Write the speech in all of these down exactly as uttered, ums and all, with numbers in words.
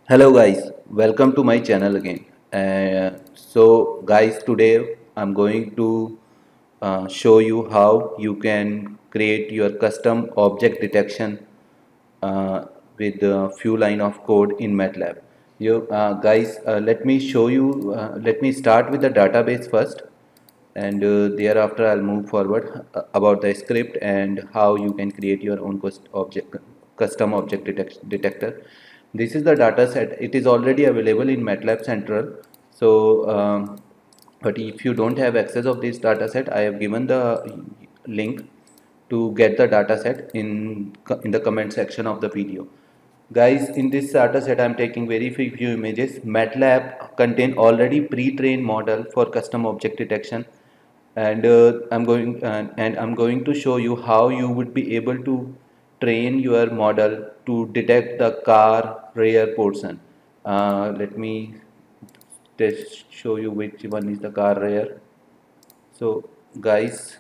Hello guys, welcome to my channel again. Uh, so guys, today I'm going to uh, show you how you can create your custom object detection uh, with a few line of code in MATLAB. You uh, guys, uh, let me show you. Uh, let me start with the database first, and uh, thereafter I'll move forward uh, about the script and how you can create your own cust- object custom object detect- detector. This is the data set. It is already available in MATLAB Central. So um, but if you don't have access of this data set, I have given the link to get the data set in in the comment section of the video. Guys, in this data set I'm taking very few images. MATLAB contain already pre-trained model for custom object detection, and uh, I'm going uh, and I'm going to show you how you would be able to train your model to detect the car rear portion. Uh, let me just show you which one is the car rear. So guys,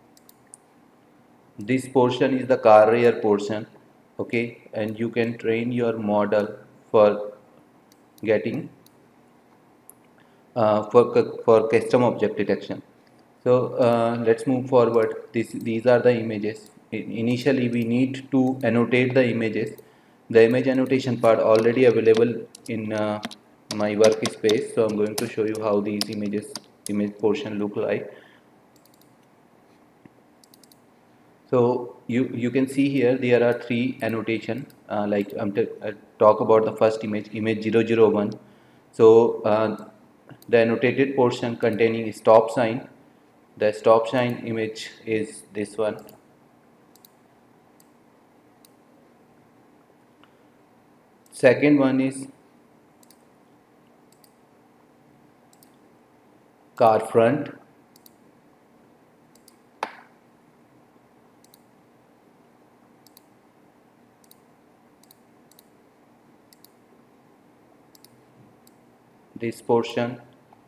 this portion is the car rear portion, okay, and you can train your model for getting uh, for cu- for custom object detection. So uh, let's move forward. This these are the images. I- initially we need to annotate the images. The image annotation part already available in uh, my workspace, so I'm going to show you how these images image portion look like. So you you can see here there are three annotation, uh, like I'm t uh, talk about the first image, image zero zero one. So uh, the annotated portion containing stop sign. The stop sign image is this one. Second one is car front. This portion,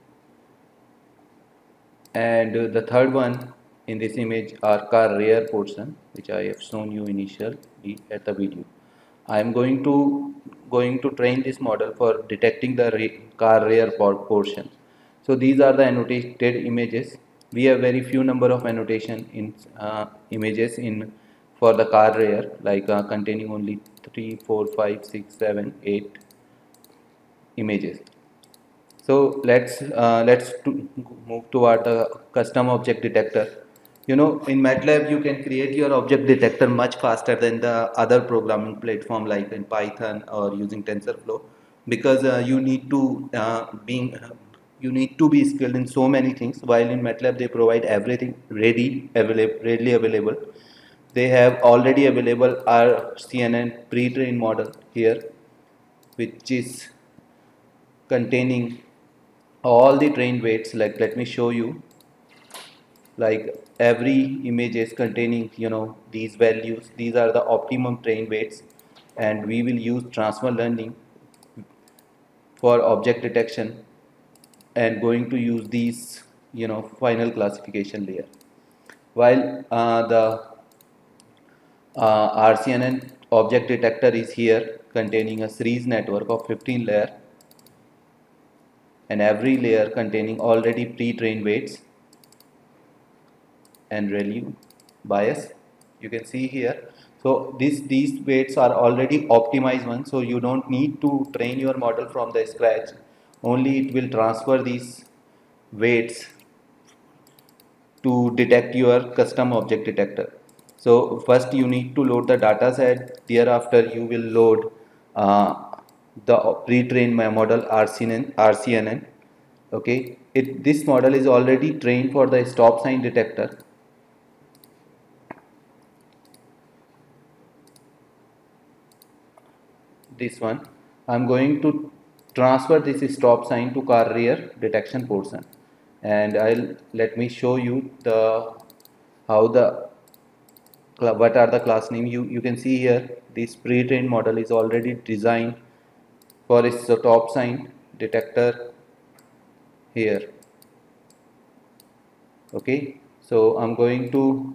and uh, the third one in this image are car rear portion, which I have shown you initially at the video. I am going to going to train this model for detecting the re car rear por- portion. So these are the annotated images. We have very few number of annotation in uh, images in for the car rear, like uh, containing only three, four, five, six, seven, eight images. So let's uh, let's to move toward the custom object detector. You know, in MATLAB you can create your object detector much faster than the other programming platform like in Python or using TensorFlow, because uh, you need to uh, being you need to be skilled in so many things. While in MATLAB they provide everything ready available readily available. They have already available R C N N pre-trained model here, which is containing all the train weights. Like let me show you, like every image is containing, you know, these values. These are the optimum train weights, and we will use transfer learning for object detection and going to use these, you know, final classification layer. While uh, the uh, R C N N object detector is here containing a series network of fifteen layer, and every layer containing already pre-trained weights and ReLU bias, you can see here. So these these weights are already optimized ones, so you don't need to train your model from the scratch. Only it will transfer these weights to detect your custom object detector. So first you need to load the data set. Thereafter you will load uh, the pre-trained model R C N N, R C N N. Okay, it this model is already trained for the stop sign detector. This one, I'm going to transfer this stop sign to car rear detection portion, and I'll let me show you the how the what are the class name. You you can see here this pre-trained model is already designed for its stop sign detector here. Okay, so I'm going to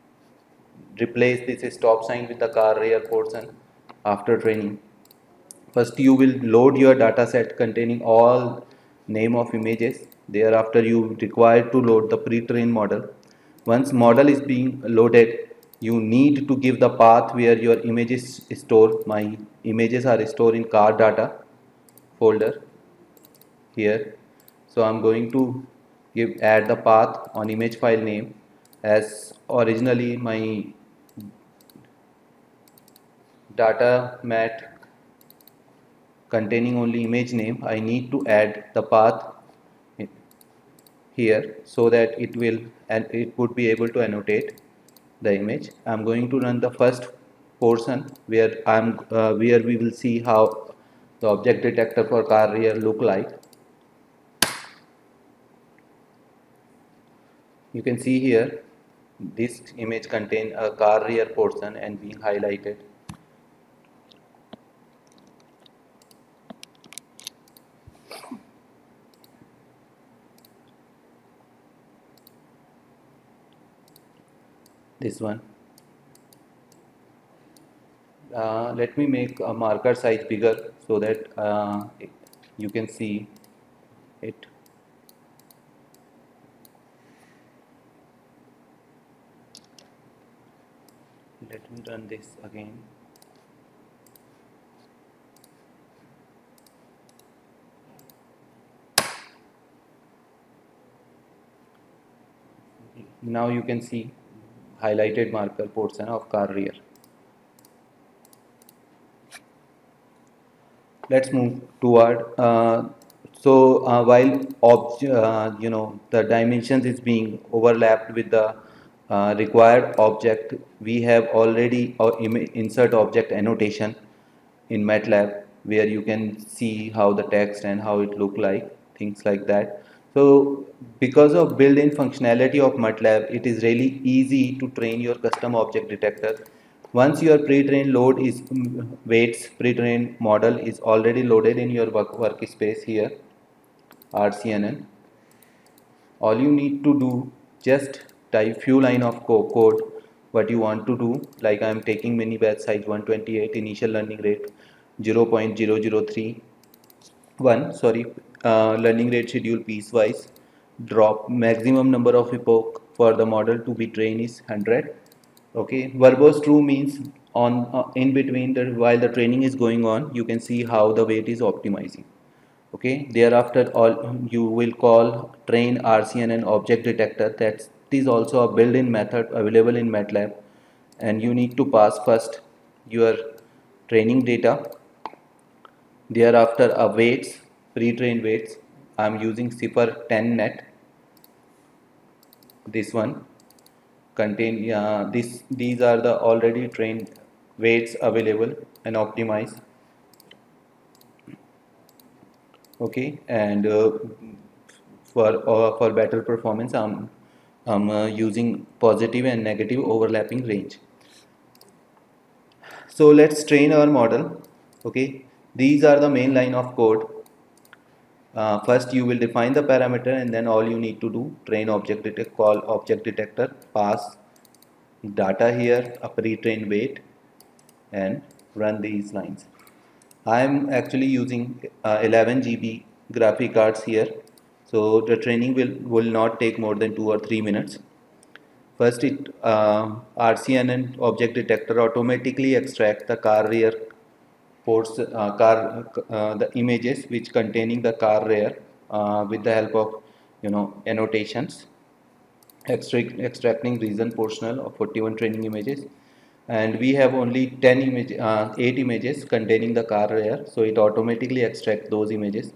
replace this stop sign with the car rear portion after training. First you will load your data set containing all name of images. Thereafter you require to load the pre-trained model. Once model is being loaded, you need to give the path where your images stored. My images are stored in car data folder here. So I'm going to give add the path on image file name. As originally my data mat containing only image name, I need to add the path here so that it will and it would be able to annotate the image. I'm going to run the first portion where I'm uh, where we will see how the object detector for car rear look like. You can see here this image contain a car rear portion and being highlighted. This one. Uh, let me make a marker size bigger so that uh, you can see it. Let me run this again. Now you can see highlighted marker portion of car rear. Let's move toward. Uh, so uh, while obj uh, you know the dimensions is being overlapped with the uh, required object, we have already uh, insert object annotation in MATLAB where you can see how the text and how it look like, things like that. So because of built-in functionality of MATLAB, it is really easy to train your custom object detector. Once your pre-trained load is mm, weights pre-trained model is already loaded in your work workspace here, R C N N. All you need to do, just type few line of co code what you want to do. Like I am taking mini batch size one twenty-eight, initial learning rate zero point zero zero three one, sorry, uh, learning rate schedule piecewise, drop maximum number of epoch for the model to be trained is one hundred. Okay, verbose true means on uh, in between the while the training is going on, you can see how the weight is optimizing. Okay, thereafter all you will call train R C N N object detector. That is also a built-in method available in MATLAB, and you need to pass first your training data. Thereafter a weights, pre-trained weights. I am using Cipher ten net. This one contain uh, this these are the already trained weights available and optimized. Okay, and uh, for uh, for better performance I'm, I'm uh, using positive and negative overlapping range. So let's train our model. Okay, these are the main line of code. Uh, first you will define the parameter, and then all you need to do train object detect call object detector, pass data here, a pre-trained weight, and run these lines. I am actually using uh, eleven G B graphic cards here, so the training will will not take more than two or three minutes. First, it uh, R C N N object detector automatically extract the car rear ports, uh, car uh, the images which containing the car rear uh, with the help of you know annotations, extract, extracting reason portional of forty-one training images, and we have only ten image uh, eight images containing the car rear, so it automatically extracts those images.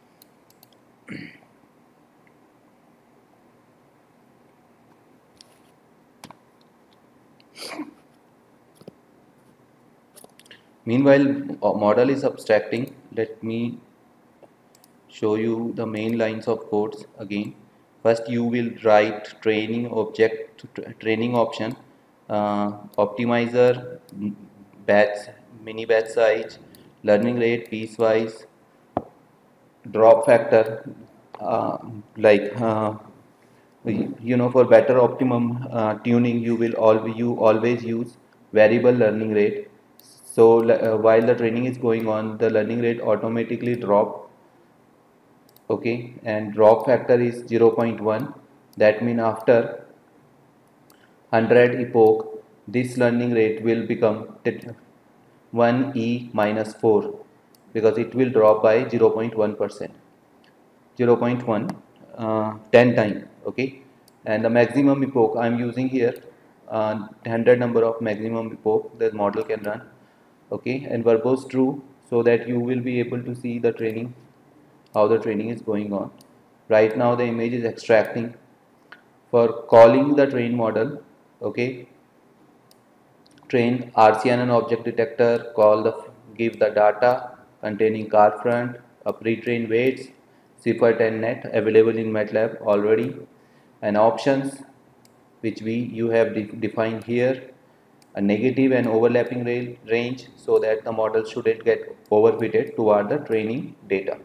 Meanwhile, model is abstracting. Let me show you the main lines of codes again. First, you will write training object training option, uh, optimizer, batch, mini batch size, learning rate piecewise, drop factor, uh, like uh, you know for better optimum uh, tuning you will always you always use variable learning rate. So uh, while the training is going on, the learning rate automatically drop. Okay, and drop factor is zero point one. That means after one hundred epoch, this learning rate will become one e minus four, because it will drop by zero point one percent, zero point one, uh, ten time. Okay, and the maximum epoch I am using here, uh, one hundred number of maximum epoch the model can run. Okay, and verbose true, so that you will be able to see the training, how the training is going on. Right now the image is extracting. For calling the train model, okay, train R C N N object detector, call the give the data containing car front, a pre-trained weights, CIFAR ten net available in MATLAB already, and options which we you have de defined here, a negative and overlapping range, so that the model shouldn't get overfitted toward the training data.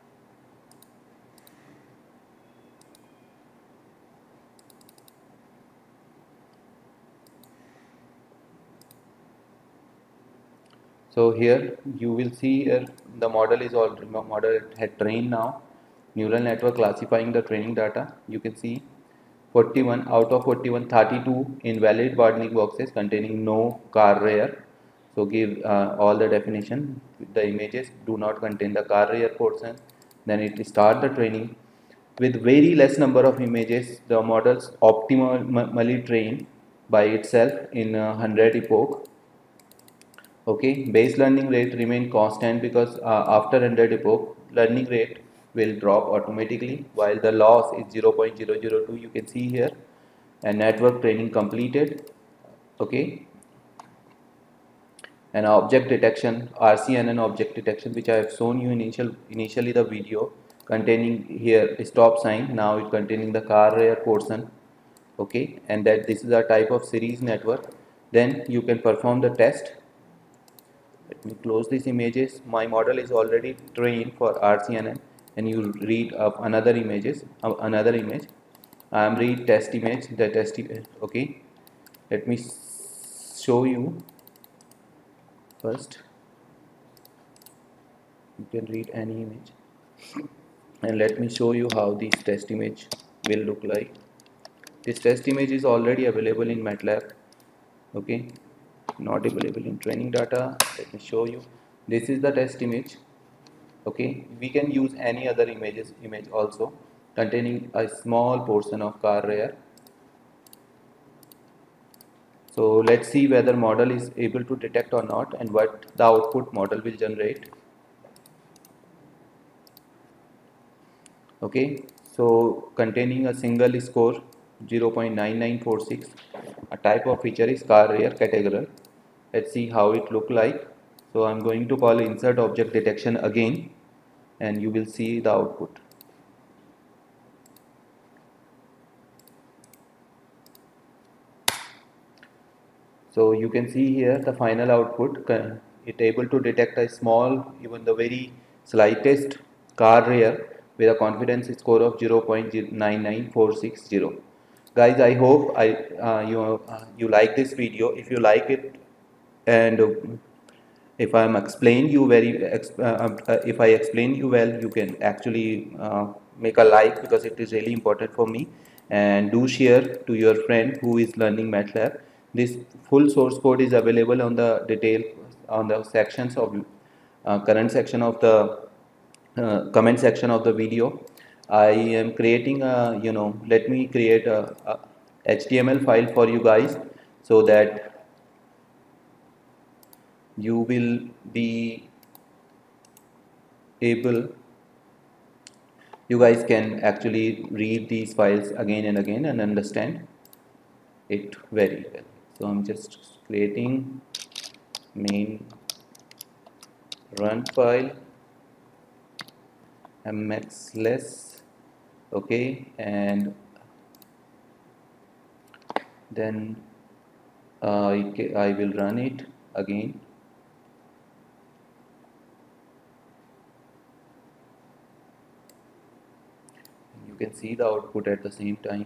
So here you will see here the model is all model had trained now. Neural network classifying the training data. You can see forty-one out of forty-one, thirty-two invalid bounding boxes containing no car rear. So give uh, all the definition. The images do not contain the car rear portion. Then it start the training with very less number of images. The models optimally trained by itself in uh, one hundred epoch. Okay, base learning rate remain constant, because uh, after one hundred epoch learning rate will drop automatically, while the loss is zero point zero zero two. You can see here, and network training completed. Okay, and object detection, R C N N object detection, which I have shown you initial initially the video, containing here stop sign, now it containing the car rear portion. Okay, and that this is a type of series network. Then you can perform the test. Let me close these images. My model is already trained for R C N N, and you read up another images, uh, another image. I am read test image, the test image. Okay, let me show you first. You can read any image, and let me show you how this test image will look like. This test image is already available in MATLAB. Okay, not available in training data. Let me show you. This is the test image. Okay, we can use any other images image also containing a small portion of car rear. So let's see whether model is able to detect or not, and what the output model will generate. Okay, so containing a single score zero point nine nine four six, a type of feature is car rear categorical. Let's see how it look like. So I'm going to call insert object detection again, and you will see the output. So you can see here the final output, it able to detect a small, even the very slightest car rear with a confidence score of zero point nine nine four six zero. Guys, I hope I uh, you uh, you like this video. If you like it, and uh, if I am explain you very uh, uh, if I explain you well, you can actually uh, make a like, because it is really important for me. And do share to your friend who is learning MATLAB. This full source code is available on the detail on the sections of uh, current section of the uh, comment section of the video. I am creating a, you know, let me create a, a H T M L file for you guys, so that you will be able, you guys can actually read these files again and again and understand it very well. So I'm just creating main run file mxless. Okay, and then uh, I will run it again. You can see the output at the same time.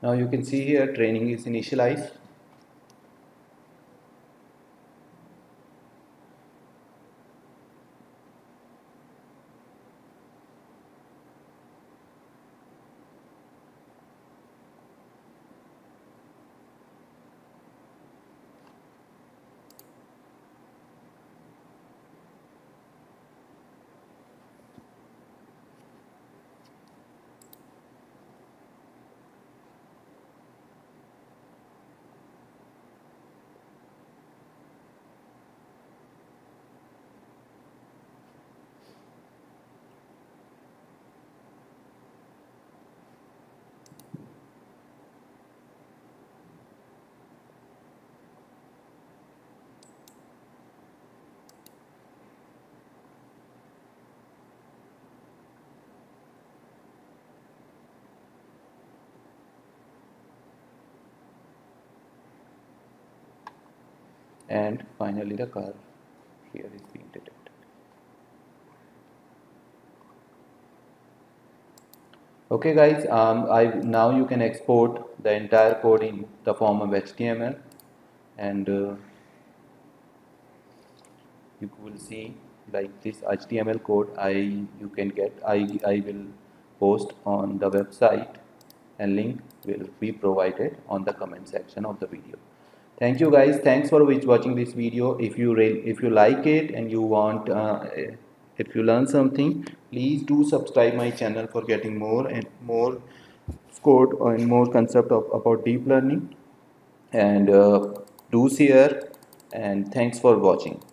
Now you can see here training is initialized. And finally the car here is being detected. Okay guys, um, I now you can export the entire code in the form of H T M L, and uh, you will see like this H T M L code I you can get I, I will post on the website, and link will be provided on the comment section of the video. Thank you guys, thanks for watching this video. If you if you like it and you want uh, if you learn something, please do subscribe my channel for getting more and more code and more concept of about deep learning, and uh, do share, and thanks for watching.